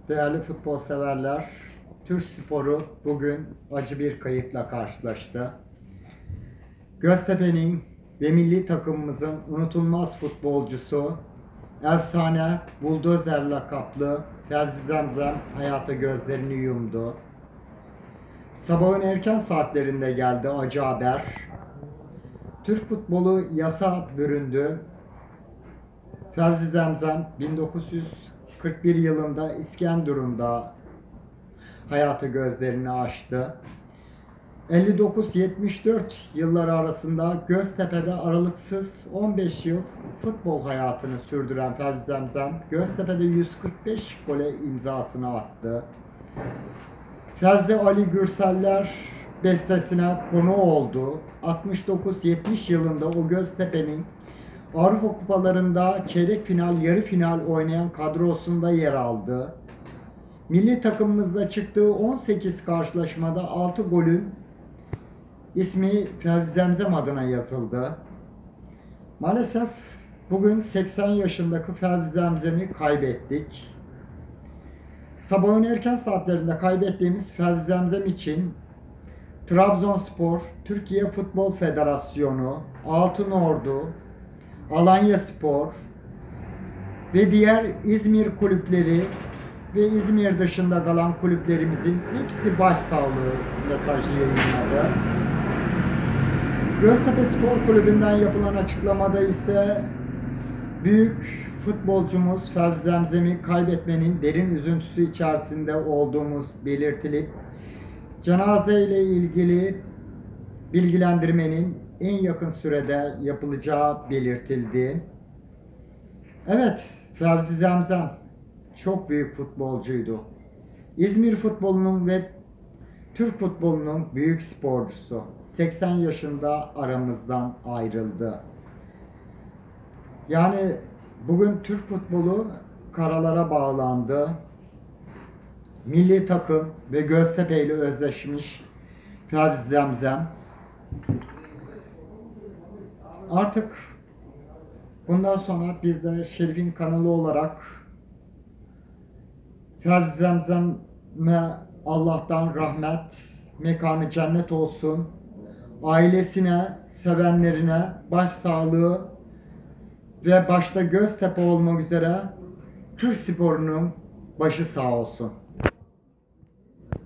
Değerli futbol severler, Türk sporu bugün acı bir kayıpla karşılaştı. Göztepe'nin ve milli takımımızın unutulmaz futbolcusu, efsane Buldozer lakaplı Fevzi Zemzem hayata gözlerini yumdu. Sabahın erken saatlerinde geldi acı haber. Türk futbolu yasa büründü. Fevzi Zemzem 1941 yılında İskenderun'da hayatı gözlerini açtı. 59-74 yılları arasında Göztepe'de aralıksız 15 yıl futbol hayatını sürdüren Fevzi Zemzem, Göztepe'de 145 gole imzasını attı. Fevzi Ali Gürseller bestesine konu oldu. 69-70 yılında o Göztepe'nin Avrupa kupalarında çeyrek final, yarı final oynayan kadrosunda yer aldı. Milli takımımızda çıktığı 18 karşılaşmada 6 golün ismi Fevzi Zemzem adına yazıldı. Maalesef bugün 80 yaşındaki Fevzi Zemzem'i kaybettik. Sabahın erken saatlerinde kaybettiğimiz Fevzi Zemzem için Trabzonspor, Türkiye Futbol Federasyonu, Altınordu, Alanyaspor ve diğer İzmir kulüpleri ve İzmir dışında kalan kulüplerimizin hepsi başsağlığı mesajı yayınladı. Göztepe Spor Kulübü'nden yapılan açıklamada ise büyük futbolcumuz Fevzi Zemzem'i kaybetmenin derin üzüntüsü içerisinde olduğumuz belirtilip cenaze ile ilgili bilgilendirmenin en yakın sürede yapılacağı belirtildi. Evet, Fevzi Zemzem çok büyük futbolcuydu. İzmir futbolunun ve Türk futbolunun büyük sporcusu. 80 yaşında aramızdan ayrıldı. Yani bugün Türk futbolu karalara bağlandı. Milli takım ve Göztepe ile özleşmiş Fevzi Zemzem. Artık bundan sonra biz de Şerif'in kanalı olarak Fevzi Zemzem'e Allah'tan rahmet, mekanı cennet olsun, ailesine, sevenlerine başsağlığı ve başta Göztepe olmak üzere Türk sporunun başı sağ olsun.